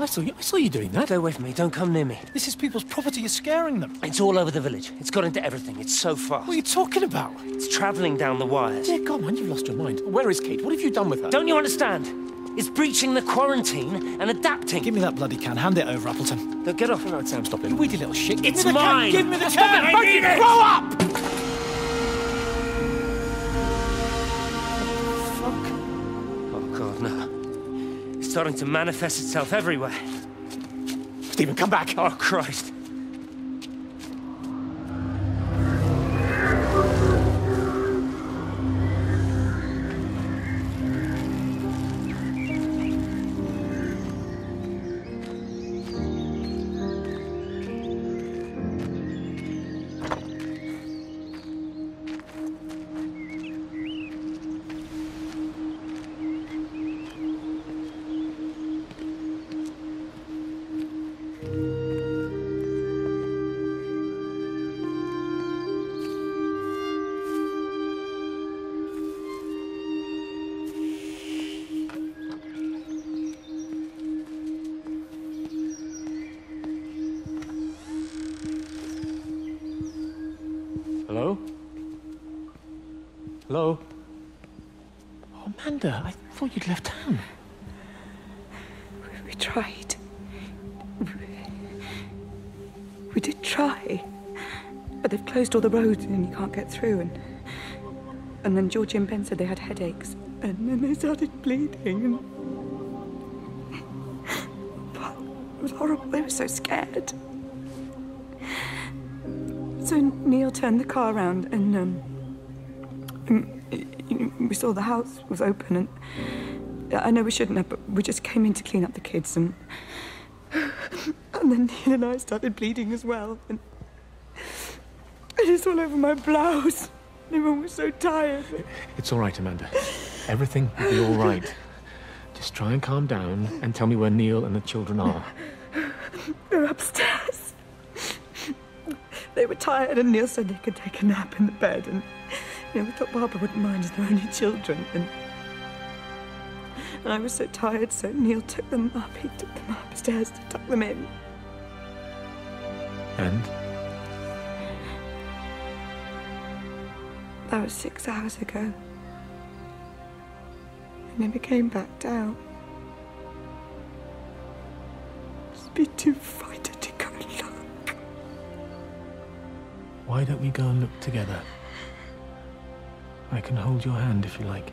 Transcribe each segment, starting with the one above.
I saw you doing that. Stay away from me. Don't come near me. This is people's property. You're scaring them. It's all over the village. It's got into everything. It's so fast. What are you talking about? It's travelling down the wires. Yeah, God, man, you've lost your mind. Where is Kate? What have you done with her? Don't you understand? It's breaching the quarantine and adapting. Give me that bloody can. Hand it over, Appleton. No, get off. No, Sam, stop it. You weedy little shit. It's mine. Give me the Stop can. it. I need it. Grow up! Fuck. Oh, God, no. It's starting to manifest itself everywhere. Stephen, come back. Oh, Christ. Hello? Hello? Oh, Amanda, I thought you'd left town. We tried. We did try. But they've closed all the roads and you can't get through. And then Georgie and Ben said they had headaches. And then they started bleeding. And... Well, it was horrible. They were so scared. So Neil turned the car around and we saw the house was open and I know we shouldn't have, but we just came in to clean up the kids and then Neil and I started bleeding as well and it's all over my blouse. Everyone was so tired. It's all right, Amanda. Everything will be all right. Just try and calm down and tell me where Neil and the children are. They're upstairs. They were tired and Neil said they could take a nap in the bed and we thought Barbara wouldn't mind as they're only children and I was so tired so Neil took them up. He took them upstairs to tuck them in. And? That was 6 hours ago. I never came back down. Just be too frightened to go and look. Why don't we go and look together? I can hold your hand if you like.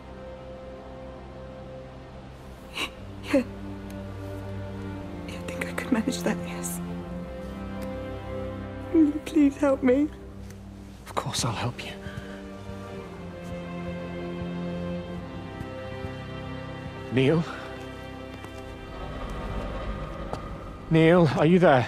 Yeah. I think I could manage that, yes. Please help me. Of course I'll help you. Neil? Neil, are you there?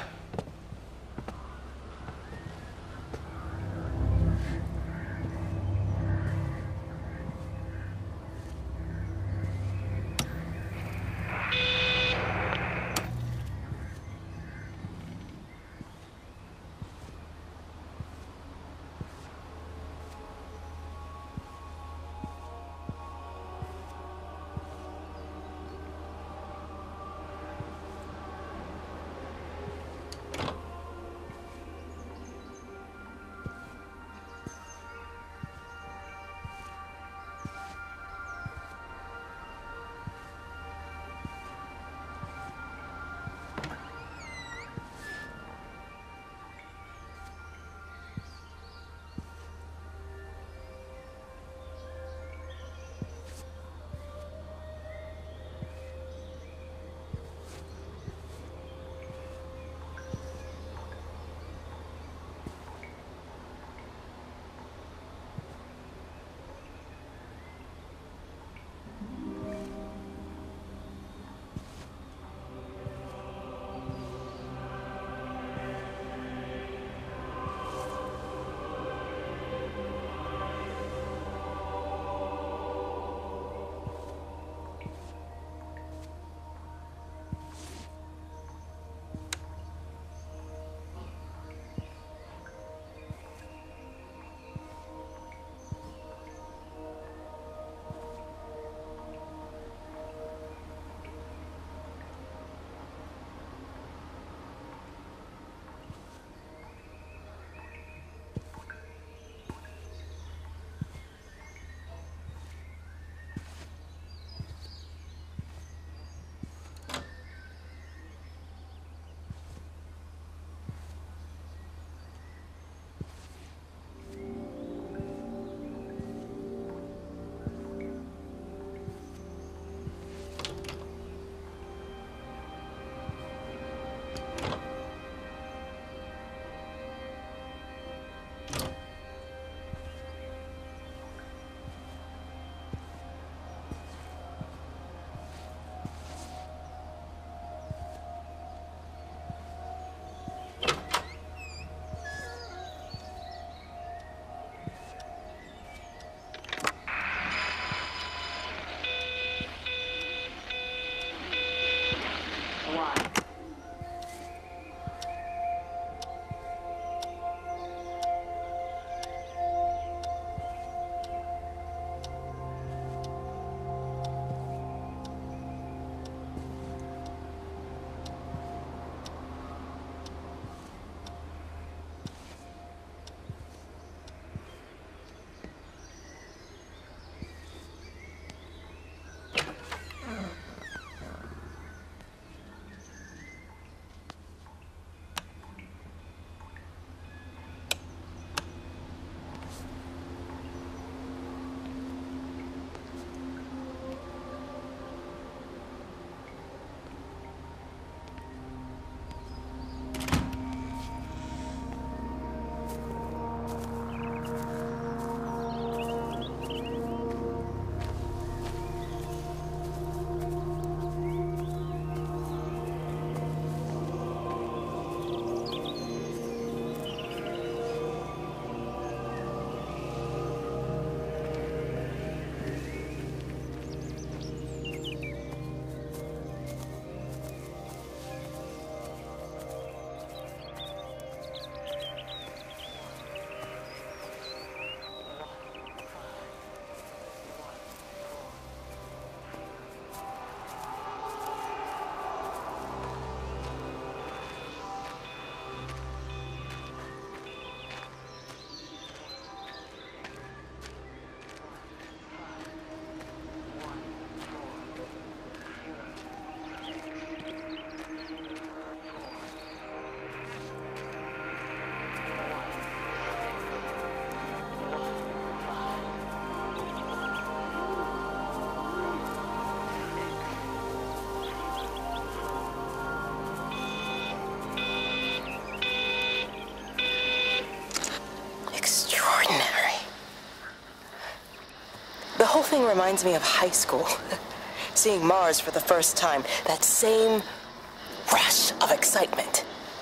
thing reminds me of high school. Seeing Mars for the first time. That same rush of excitement.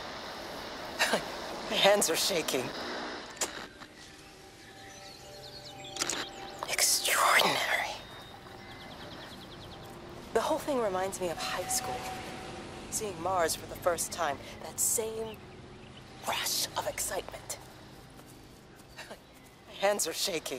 My hands are shaking. Extraordinary. The whole thing reminds me of high school. Seeing Mars for the first time. That same rush of excitement. My hands are shaking.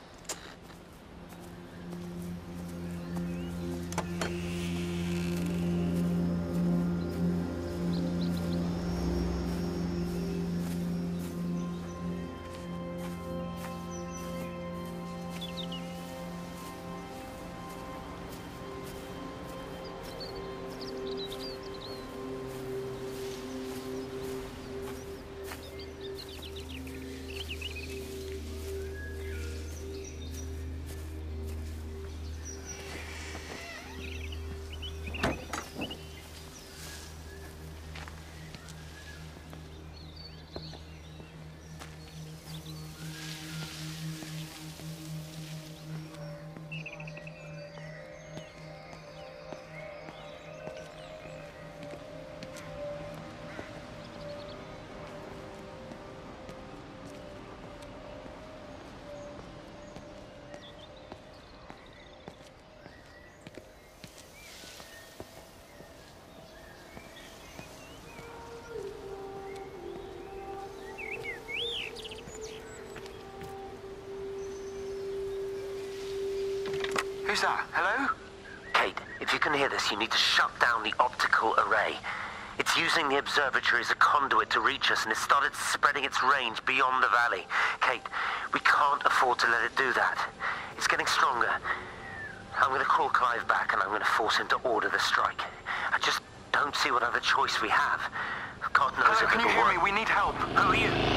Who's that? Hello? Kate, if you can hear this, you need to shut down the optical array. It's using the observatory as a conduit to reach us, and it's started spreading its range beyond the valley. Kate, we can't afford to let it do that. It's getting stronger. I'm going to call Clive back, and I'm going to force him to order the strike. I just don't see what other choice we have. God knows Hello, if can you it'll hear work. me? We need help. Who are you?